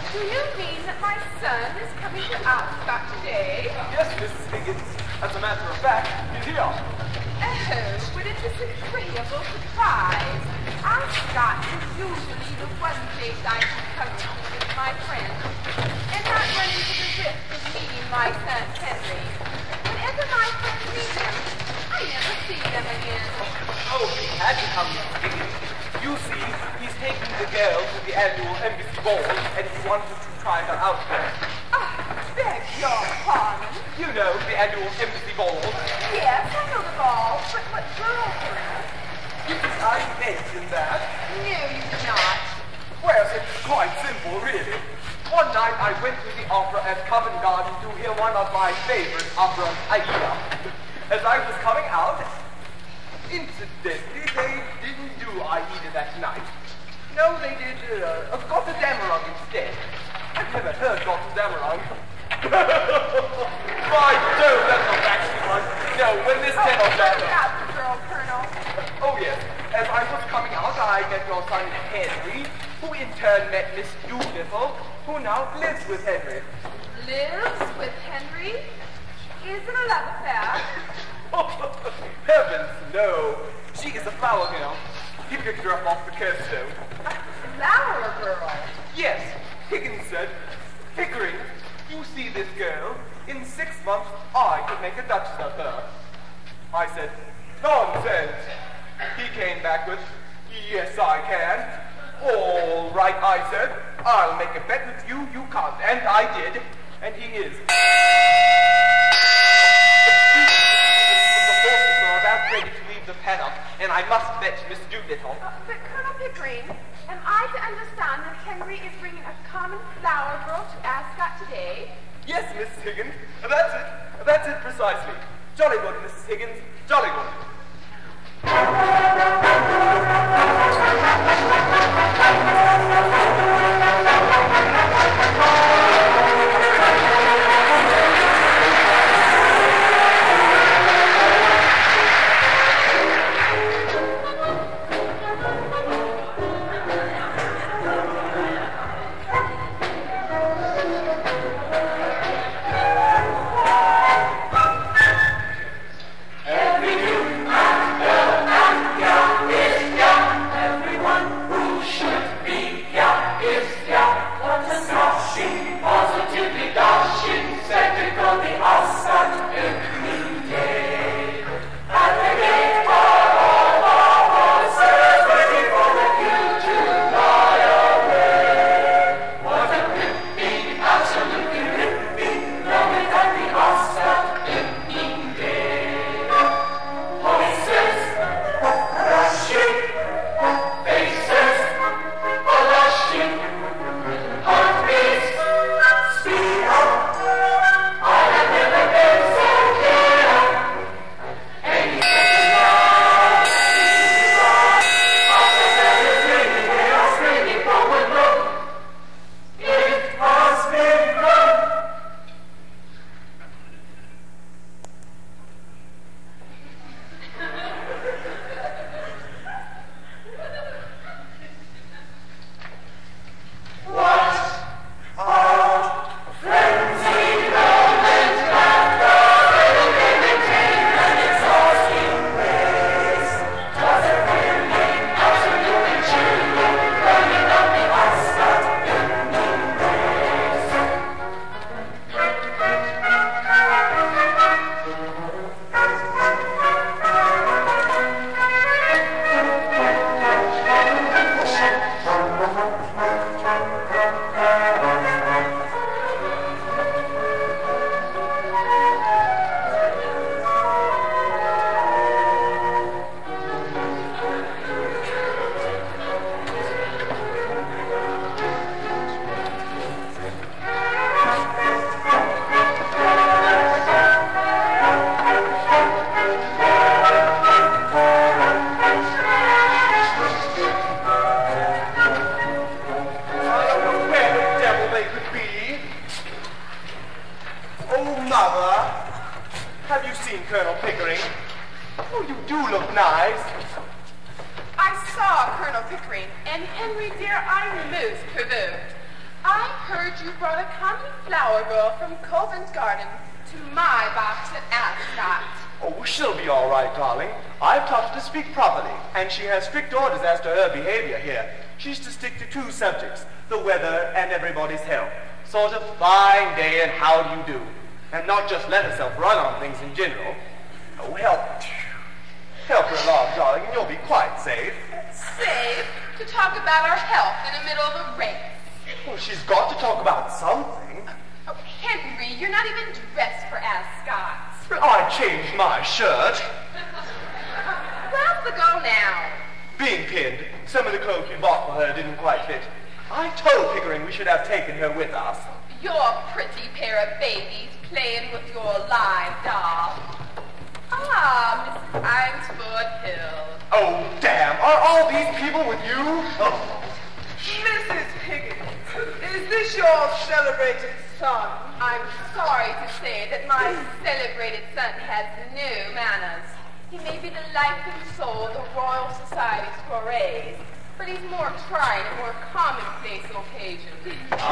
Do you mean that my son is coming to Ascot today? Yes, Mrs. Higgins. As a matter of fact, he's here. Oh, but it's a disagreeable surprise. Ascot is usually the one place I can come to with my friends, and not run into the risk of meeting my son Henry. Whenever my friends meet him, I never see them again. Oh, he had to come, Mrs. Higgins. You see, he's taking the girl to the annual embassy ball, and he wanted to try her out there. Beg your pardon? You know, the annual embassy ball. Yes, I know the ball, but what girl for us? Didn't I mention that? No, you did not. Well, it's quite simple, really. One night I went to the opera at Covent Garden to hear one of my favorite operas, Aida. As I was coming out, incidentally, they didn't do Aida that night. No, they did Gotterdammerung instead. I've never heard Gotterdammerung. My Jove, that's not actually one. No, when this came on that... About the girl, Colonel. Oh, yes. As I was coming out, I met your son Henry, who in turn met Miss Doolittle, who now lives with Henry. Lives with Henry? Is it a love affair? Oh, heavens, no. She is a flower girl. He picked her up off the curbstone. A flower girl? Yes, Higgins said. Pickering, you see this girl? In 6 months, I could make a duchess of her. I said, nonsense. He came back with, yes, I can. All right, I said. I'll make a bet with you, you can't. And I did. And he is. The horses are about ready to leave the paddock, and I must fetch Miss Doolittle. But Colonel Pickering, am I to understand that Henry is bringing a common flower girl to Ascot today? Yes, Mrs. Higgins. That's it. That's it precisely. Jolly good, Mrs. Higgins. Jolly good. I heard you brought a common flower girl from Covent Garden to my box at Ascot. Oh, she'll be all right, darling. I've taught her to speak properly, and she has strict orders as to her behavior here. She's to stick to 2 subjects, the weather and everybody's health. Sort of fine day and how do you do, and not just let herself run on things in general. Oh, help her along, darling, and you'll be quite safe. Safe to talk about our health in the middle of a race. Well, she's got to talk about something. Oh, Henry, you're not even dressed for Ascot. Well, I changed my shirt. Where's the go now? Being pinned. Some of the clothes we bought for her didn't quite fit. I told Pickering we should have taken her with us. Your pretty pair of babies playing with your live doll. Ah, Mrs. Inesford Hill. Oh, damn. Are all these people with you? Oh. Mrs. Higgins, is this your celebrated son? I'm sorry to say that my celebrated son has no manners. He may be the life and soul of the Royal Society's soirees, but he's more trying and more commonplace occasions.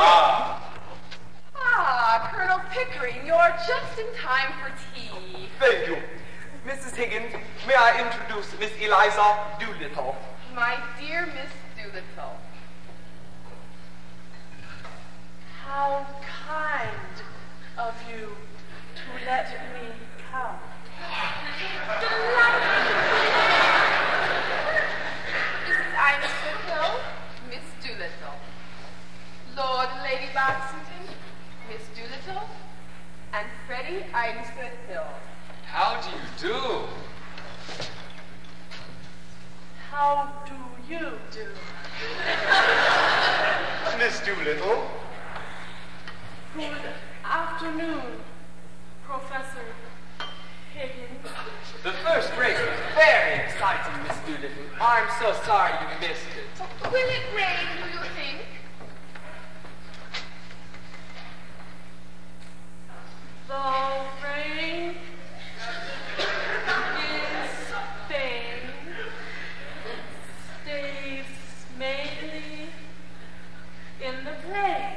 Colonel Pickering, you're just in time for tea. Thank you. Mrs. Higgins, may I introduce Miss Eliza Doolittle? My dear Miss Doolittle. How kind of you to let me come. Mrs. Inesford Hill, Miss Doolittle. Lord and Lady Boxington, Miss Doolittle, and Freddie Inesford Hill. How do you do? How do you do? Miss Doolittle. Good afternoon, Professor Higgins. The first race was very exciting, Miss Doolittle. I'm so sorry you missed it. Will it rain, do you think? The rain is Spain, stays mainly in the plain.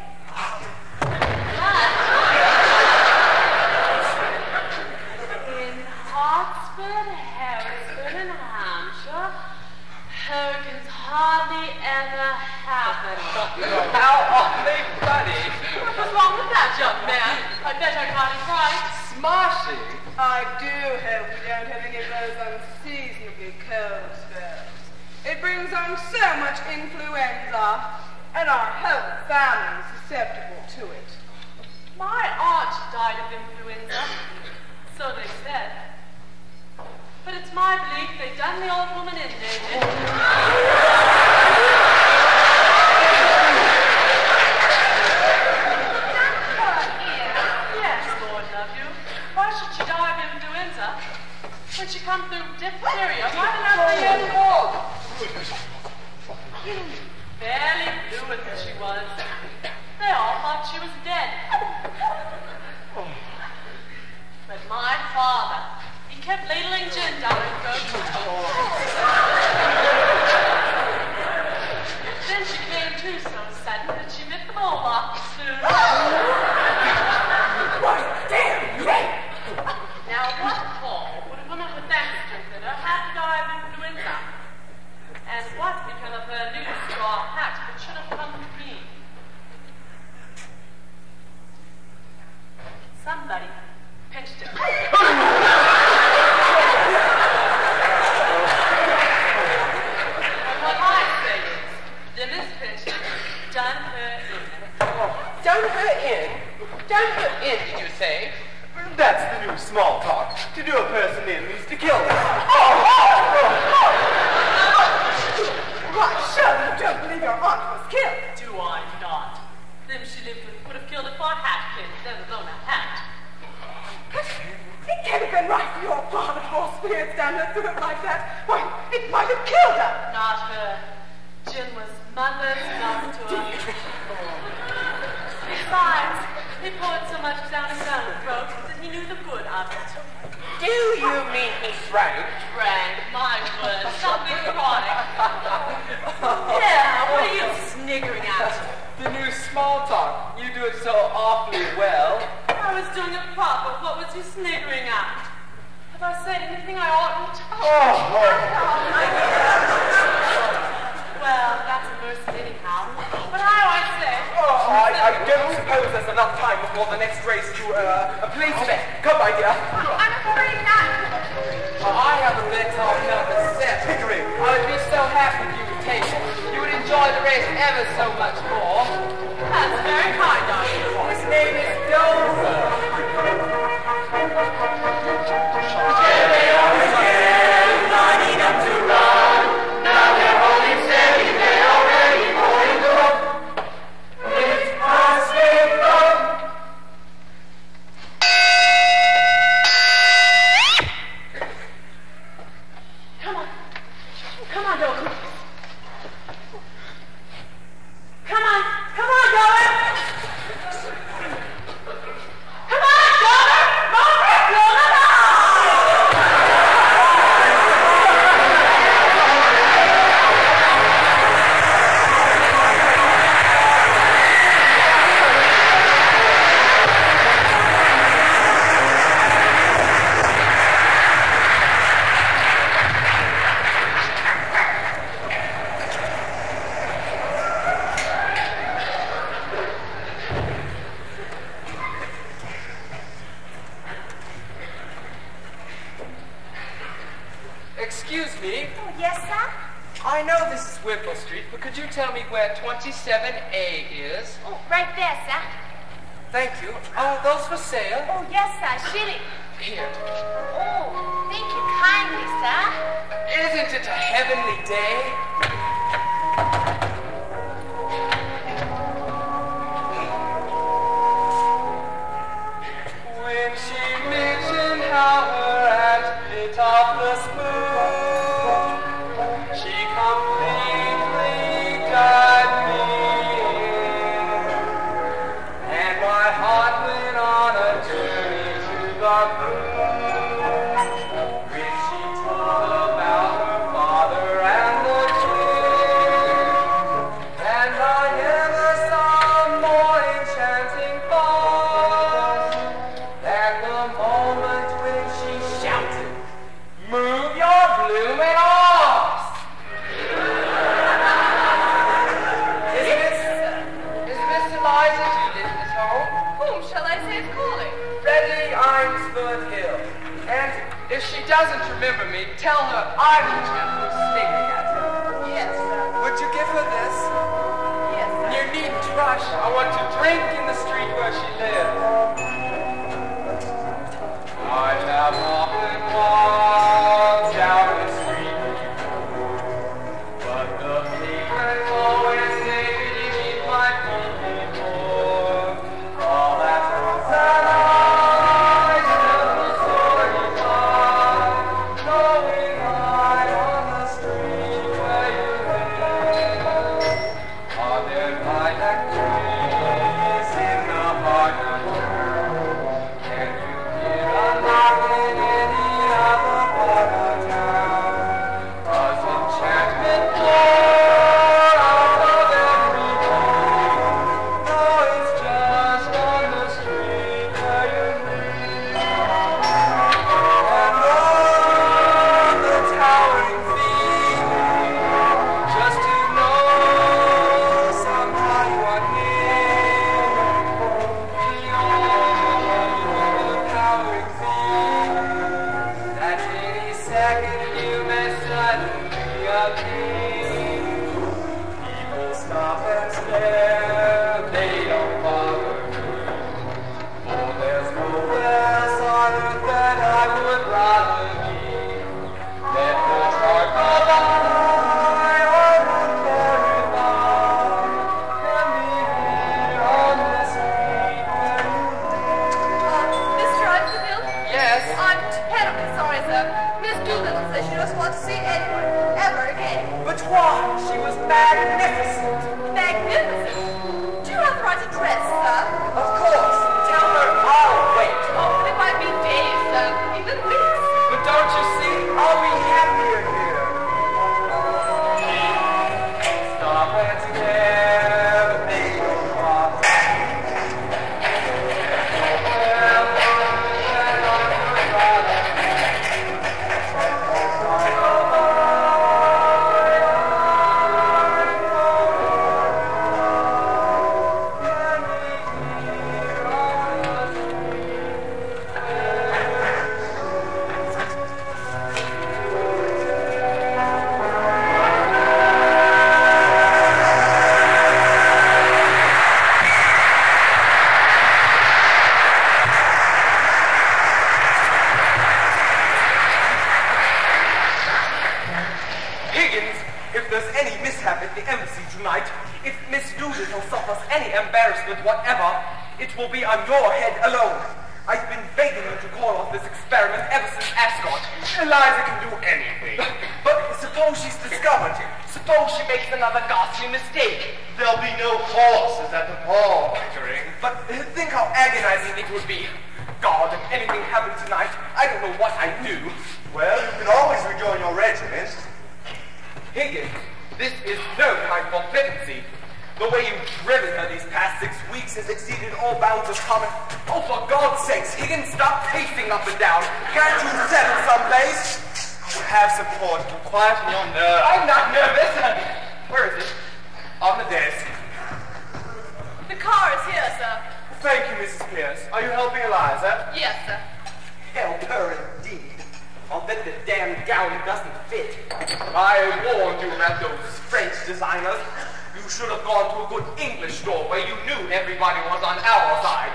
In Hartsford, Harrisford, and Hampshire, hurricanes hardly ever happen. How awfully funny. What's wrong with that, young man? I bet I got it right. Smoshy. I do hope we don't have any of those unseasonably cold spells. It brings on so much influenza, and our whole family is susceptible to it. My aunt died of influenza, so they said. But it's my belief they done the old woman in, David. Yes, Lord love you. Why should she die of influenza? When she come through diphtheria, why did I say anymore? Barely fluid as she was. They all thought she was dead. But my father, he kept ladling gin down her throat. Then she came to so sudden that she bit the bowl off the spoon. What damn rain! Now what call would a woman with that strength in her have to die of influenza? And what became of her new straw hat that should have come to me? Somebody pinched it. What I say is, the Miss Pinch done her in. Done her in? Done her in, did you say? That's the new small talk. To do a person in means to kill them. Why, surely you don't believe your aunt was killed. Do I not? Them she lived with would have killed her for a hat pin, let alone a hat. It can't have been right for your father to pour spirits down her throat like that. Why, it might have killed her. Not her. Jim was mother's love to her. Besides, he poured so much down his own throat that he knew the good of it. Do you mean he drank? Drank, my word, something chronic. Yeah, what are you sniggering at? The new small small talk. You do it so awfully well. I was doing it proper. What was you sniggering at? Have I said anything I oughtn't? Well, that's a mercy anyhow. But how do I say? I don't suppose there's enough time before the next race to, place bet. Come, my dear. I'm afraid not. I have a bet on number 7. Hinkley. I would be so happy if you would take it. You would enjoy the race ever so much more. That's very kind of you. His name is Dover. Excuse me. Oh, yes, sir? I know this is Whipple Street, but could you tell me where 27A is? Oh, right there, sir. Thank you. Are those for sale? Oh, yes, sir. Shilling. Here. Oh, thank you kindly, sir. Isn't it a heavenly day? When she mentioned how her aunt bit off the spoon, she completely dived me in, and my heart went on a journey to the moon. When she told about her father and the twins, and I never saw a more enchanting thought than the moment when she shouted, "Move your blooming arms!" Is Miss Eliza Judith at home? Whom shall I say is calling? Freddie Einsford Hill. And if she doesn't remember me, tell her I'm the chap who's sneering at her. Yes, sir. Would you give her this? Yes, sir. You needn't rush. I want to drink in the street where she lives. I have often walked down the street before, but the pavement always stay beneath my feet before. All at once and I tremble sorely by, knowing I'm on the street where you live. Are there lilac trees in the heart of the world? Can you hear a lark in any other part of town? Does enchantment pour out of every tree? No, it's just on the street where you live. And on the towering feeling, just to know somehow you are near. Beyond the towering feeling, that any second you may suddenly appear. People stop and stare, they don't bother me. For there's nowhere else on earth that I would rather be. Let the truck go by, I won't carry by. And be here on the street where you live. Mr. Eisenville? Yes. I'm terribly sorry, sir. Miss Doolittle says she doesn't want to see anyone ever again. But why? She was magnificent. Magnificent. If Miss Doolittle suffers any embarrassment whatever, it will be on your head alone. I've been begging you to call off this experiment ever since Ascot. Eliza can do anything. But suppose she's discovered. Suppose she makes another ghastly mistake. There'll be no horses at the ball, Pickering. But think how agonizing it would be. God, if anything happened tonight, I don't know what I'd do. Well, you can always rejoin your regiment. Higgins, this is no time for flippancy. The way you've driven her these past 6 weeks has exceeded all bounds of common... Oh, for God's sakes, Higgins, stop pacing up and down. Can't you settle someplace? Have some port. Quieten your nerves. I'm not nervous. Where is it? On the desk. The car is here, sir. Thank you, Mrs. Pierce. Are you helping Eliza? Yes, sir. Help her indeed. I'll bet the damn gown doesn't fit. I warned you about those French designers. You should have gone to a good English store where you knew everybody was on our side.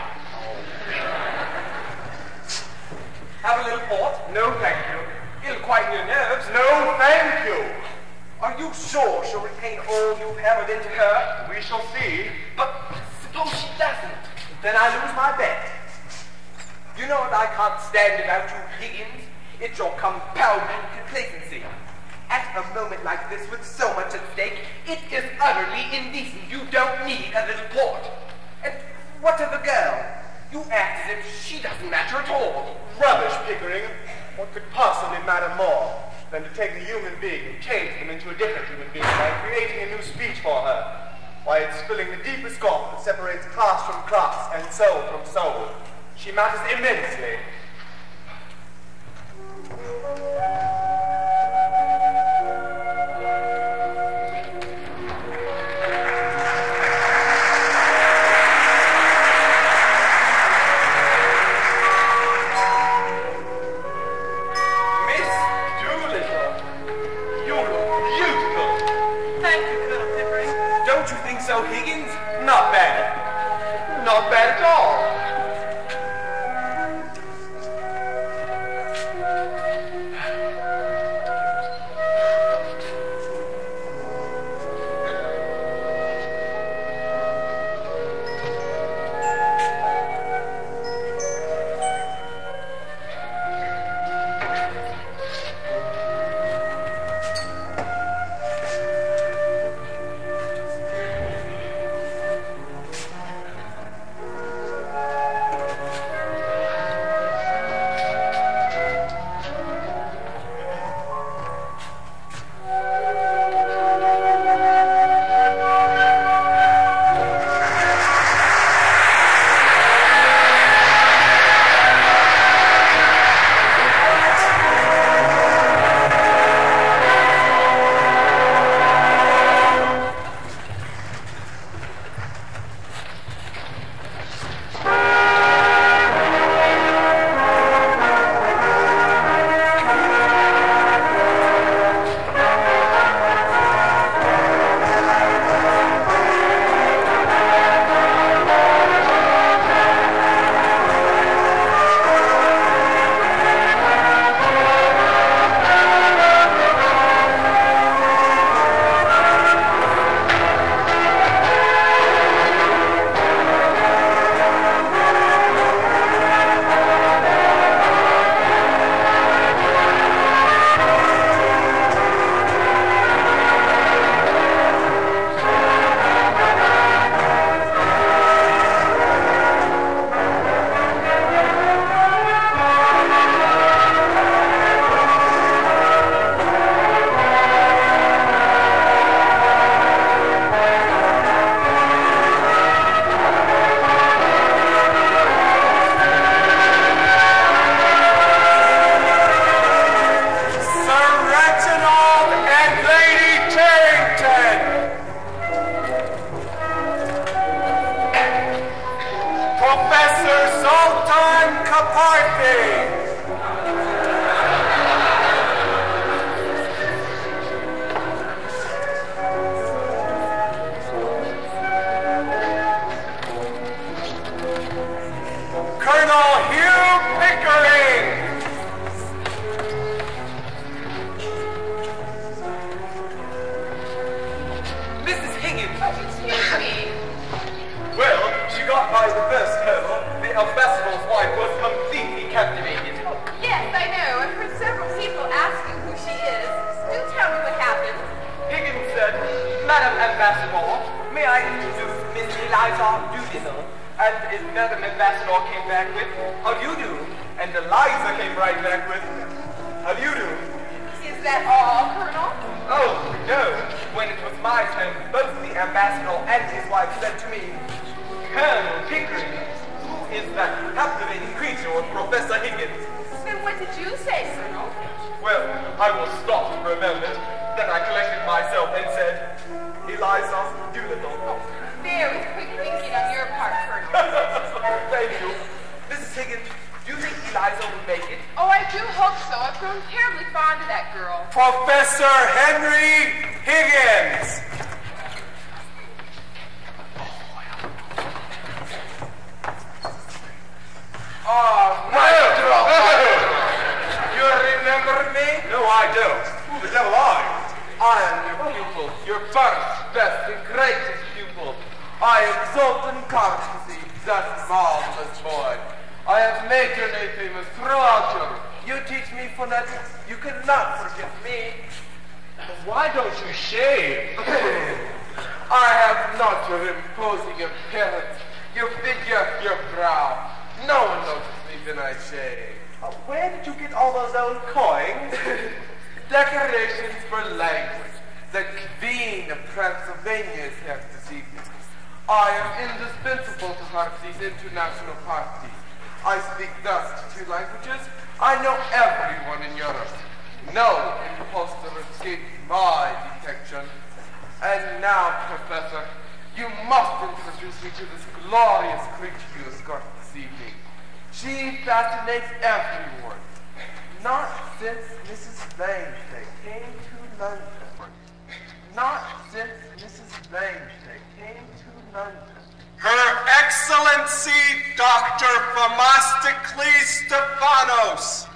Have a little port? No, thank you. It'll quieten your nerves. No, thank you. Are you sure she'll retain all you've hammered into her? We shall see. But suppose she doesn't? Then I lose my bet. You know what I can't stand about you, Higgins? It's your compounding complacency. At a moment like this, with so much at stake, it is utterly indecent. You don't need a little port. And what of the girl? You act as if she doesn't matter at all. Rubbish, Pickering. What could possibly matter more than to take a human being and change them into a different human being by creating a new speech for her? Why, it's filling the deepest gulf that separates class from class and soul from soul. She matters immensely. So, Higgins? Not bad. Not bad at all. Professor, the ambassador's wife was completely captivated. Yes, I know. I've heard several people asking who she is. Do tell me what happened. Higgins said, Madam Ambassador, may I introduce Miss Eliza Doolittle? And Madam Ambassador came back with, how do you do? And Eliza came right back with, how do you do? Is that all, Colonel? Oh, no. When it was my turn, both the ambassador and his wife said to me, Colonel Pickering, who is that captivating creature with Professor Higgins? Then what did you say, Colonel? Well, I was stopped for a moment. Then I collected myself and said, Eliza Doolittle. Oh, very quick thinking on your part, Colonel. Thank you. Mrs. Higgins, do you think Eliza will make it? Oh, I do hope so. I've grown terribly fond of that girl. Professor Henry Higgins! Oh, my God. You remember me? No, I don't. Who the devil are you? I am your pupil, your first, best, and greatest pupil. I exalt and courtesy that marvelous boy. I have made your name famous throughout Europe. You teach me phonetics, you cannot forget me. Why don't you shave? I have not your imposing appearance, your figure, your brow. No one notices me when I shave. Where did you get all those old coins? Decorations for language. The Queen of Transylvania is here this evening. I am indispensable to her these international parties. I speak thus two languages. I know everyone in Europe. No imposter escaped my detection. And now, Professor, you must introduce me to this glorious creature you escort this evening. She fascinates everyone. Not since Mrs. Langstay came to London. Not since Mrs. Langstay came to London. Her Excellency Dr. Famastocles Stephanos.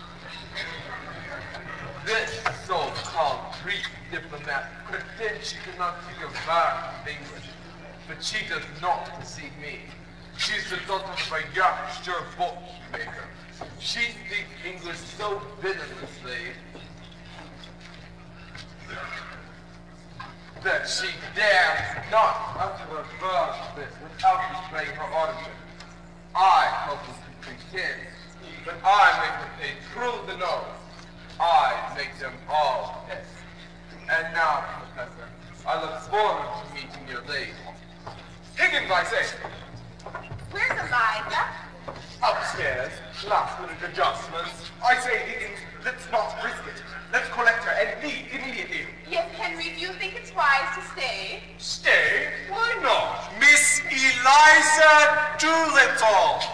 This so-called Greek diplomat pretends she cannot speak a word of English, but she does not deceive me. She's the daughter of a Yorkshire bookmaker. She speaks English so bitterly that she dares not utter a word of it without betraying her origin. I help her to pretend, but I make her pay through the nose. I make them all piss. And now, Professor, I look forward to meeting your lady. Higgins, I say. Where's Eliza? Upstairs, last minute adjustments. I say, Higgins, let's not risk it. Let's collect her and leave immediately. Yes, Henry, do you think it's wise to stay? Stay? Why not? Miss Eliza Doolittle.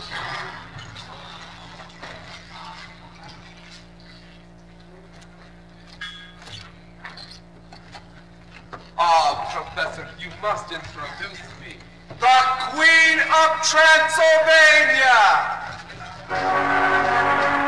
Ah, Professor, you must introduce me. The Queen of Transylvania!